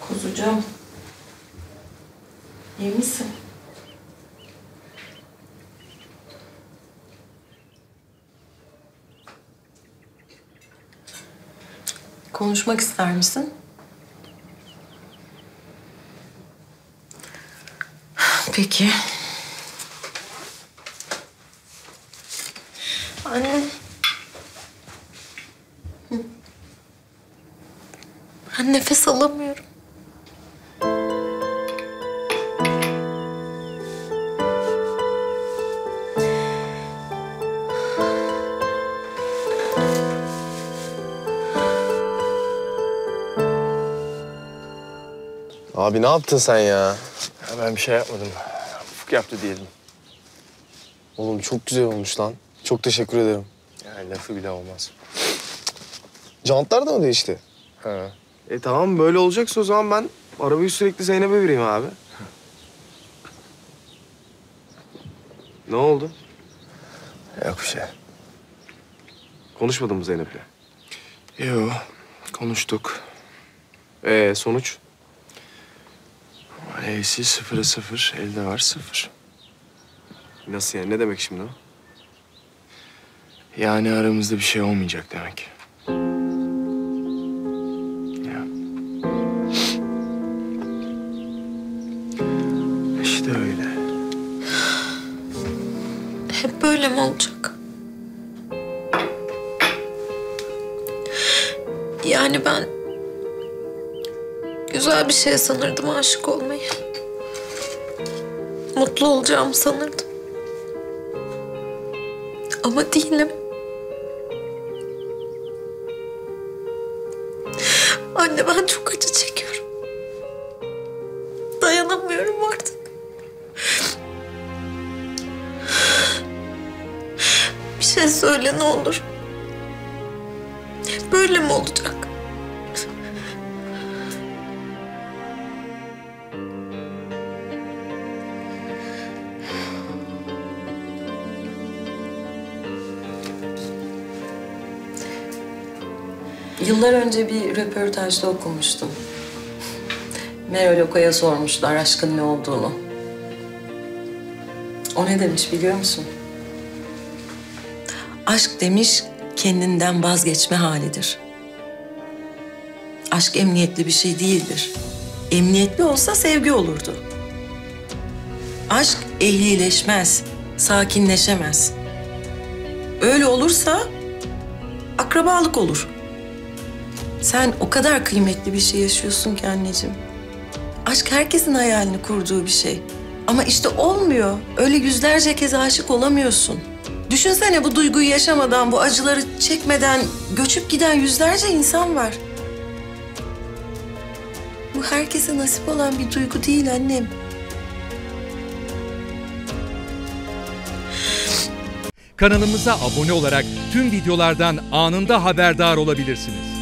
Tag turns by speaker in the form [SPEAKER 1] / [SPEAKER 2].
[SPEAKER 1] Kuzucuğum. İyi misin? Konuşmak ister misin? Peki.
[SPEAKER 2] Anne. Ben nefes alamıyorum.
[SPEAKER 3] Abi ne yaptın sen ya?
[SPEAKER 4] Ben bir şey yapmadım. Ufuk yaptı diyelim.
[SPEAKER 3] Oğlum çok güzel olmuş lan. Çok teşekkür ederim.
[SPEAKER 4] Yani lafı bile olmaz.
[SPEAKER 3] Jantlar da mı değişti?
[SPEAKER 4] Ha.
[SPEAKER 3] Tamam böyle olacaksa o zaman ben arabayı sürekli Zeynep'e vereyim abi. Ne oldu?
[SPEAKER 4] Yok bir şey.
[SPEAKER 3] Konuşmadın mı Zeynep'le?
[SPEAKER 4] Yok. Konuştuk.
[SPEAKER 3] Sonuç?
[SPEAKER 4] E'si 0'a 0. Elde var 0.
[SPEAKER 3] Nasıl yani? Ne demek şimdi o?
[SPEAKER 4] Yani aramızda bir şey olmayacak demek. Ya. İşte öyle.
[SPEAKER 2] Hep böyle mi olacak? Yani ben güzel bir şey sanırdım aşık olmayı. Mutlu olacağımı sanırdım. Ama değilim. Anne ben çok acı çekiyorum. Dayanamıyorum artık. Bir şey söyle ne olur. Böyle mi olacak?
[SPEAKER 1] Yıllar önce bir röportajda okumuştum. Meral Oka'ya sormuşlar aşkın ne olduğunu. O ne demiş biliyor musun? Aşk demiş kendinden vazgeçme halidir. Aşk emniyetli bir şey değildir. Emniyetli olsa sevgi olurdu. Aşk ehlileşmez, sakinleşemez. Öyle olursa akrabalık olur. Sen o kadar kıymetli bir şey yaşıyorsun ki anneciğim. Aşk herkesin hayalini kurduğu bir şey. Ama işte olmuyor. Öyle yüzlerce kez aşık olamıyorsun. Düşünsene bu duyguyu yaşamadan, bu acıları çekmeden göçüp giden yüzlerce insan var. Bu herkese nasip olan bir duygu değil annem.
[SPEAKER 5] Kanalımıza abone olarak tüm videolardan anında haberdar olabilirsiniz.